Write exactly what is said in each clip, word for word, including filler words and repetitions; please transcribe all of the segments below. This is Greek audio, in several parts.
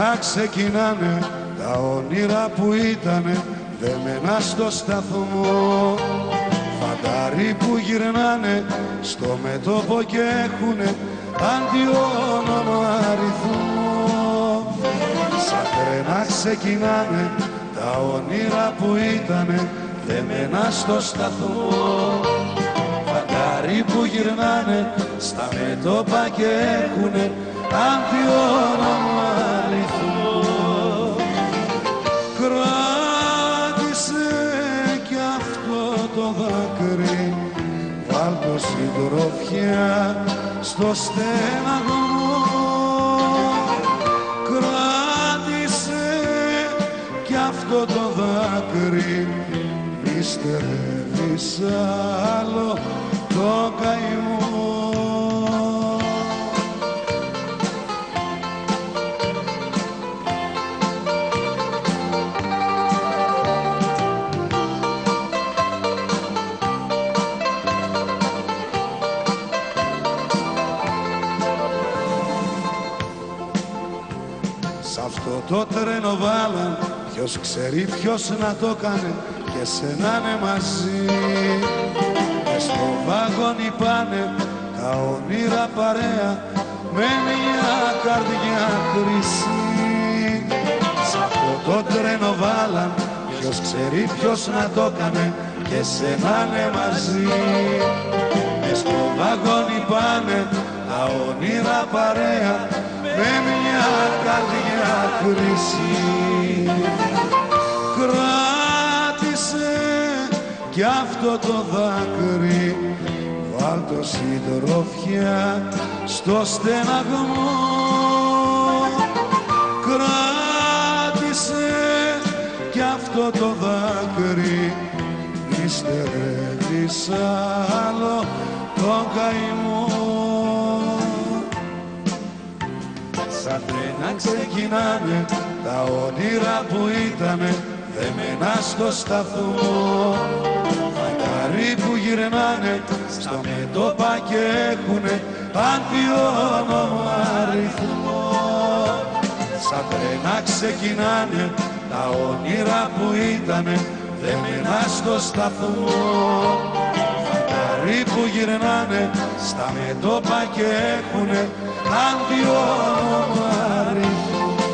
τρένα ξεκινάνε, τα όνειρα που ήτανε δεμένα στο σταθμό. Φαντάροι που γυρνάνε στο μέτωπο και έχουνε αντιόνομα αριθμό. Σαν τρένα ξεκινάνε τα όνειρα που ήτανε δεμένα στο σταθμό. Φαντάροι που γυρνάνε στα μέτωπα και έχουνε αντιόνομα αριθμό. Κράτησε κι αυτό το δάκρυ, βάλ' το συντροφιά στο στεναγμό. Κράτησε κι αυτό το δάκρυ, μη στερεύεις άλλο το καημό. Σ' αυτό το τρένο βάλαν, ποιος ξέρει ποιος να το κάνε και σε να είναι μαζί. Και στο βαγόνι πάνε τα όνειρα παρέα με μια καρδιά χρυσή. Σ' αυτό το τρένο βάλαν, ποιος ξέρει ποιος να το κάνε και σε να είναι μαζί. Και στο βαγόνι πάνε τα όνειρα παρέα με μια καρδιά χρυσή. Κράτησε κι αυτό το δάκρυ, βάλ' το συντροφιά στο στεναγμό. Κράτησε κι αυτό το δάκρυ, μη στερεύεις άλλο τον καημό. Σαν τρένα ξεκινάνε τα όνειρα που ήτανε δεμένα στο σταθμό. Φαντάροι που γυρνάνε στα μέτωπα και έχουνε αντιόνομα αριθμό. Σαν τρένα ξεκινάνε τα όνειρα που ήτανε δεμένα στο σταθμό. Φαντάροι που γυρνάνε στα μέτωπα και έχουνε αντιόνομα αριθμό.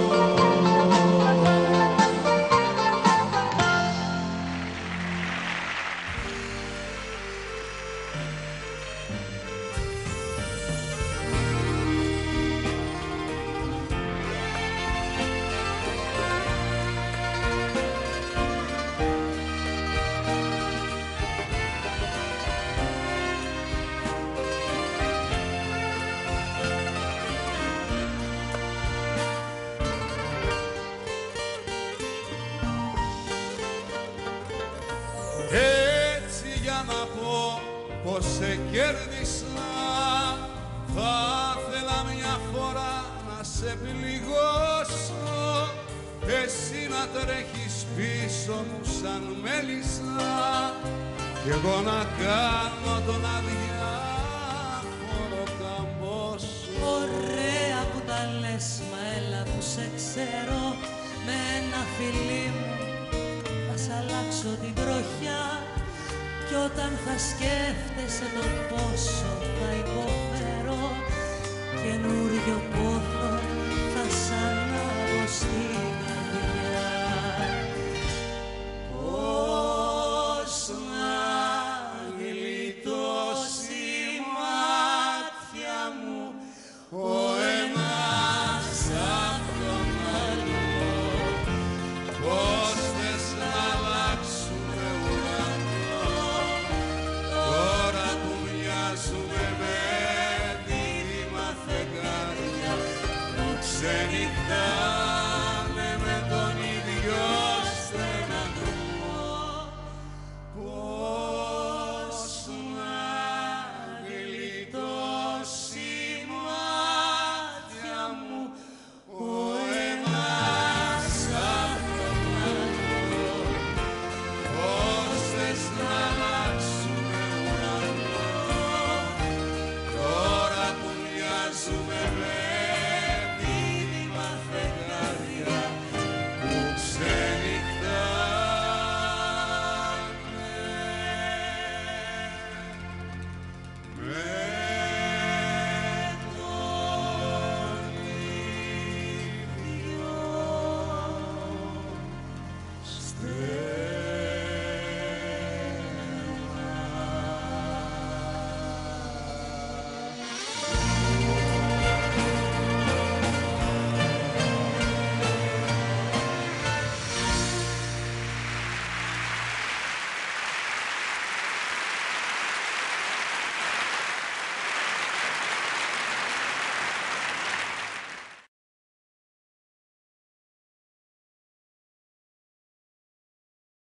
Έτσι για να πω πως σε κέρδισα, θα ήθελα μια φορά να σε πληγώσω, εσύ να τρέχεις πίσω μου σαν μέλισσα κι εγώ να κάνω τον αδιάφορο καμπόσο. Ωραία που τα λες, μα έλα που σε ξέρω, με ένα φιλί μου θα σ' αλλάξω την τροχιά. Κι όταν θα σκέφτεσαι το πόσο θα υποφέρω, καινούριο πόθο θα σ' ανάβω στην καρδιά. Πώς να γλιτώσει η μάτια μου ο ένας απ' τον άλλο, πώς θες να αλλάξουμε ουρανό, τώρα που μοιάζουμε με δίδυμα φεγγάρια που ξενυχτά.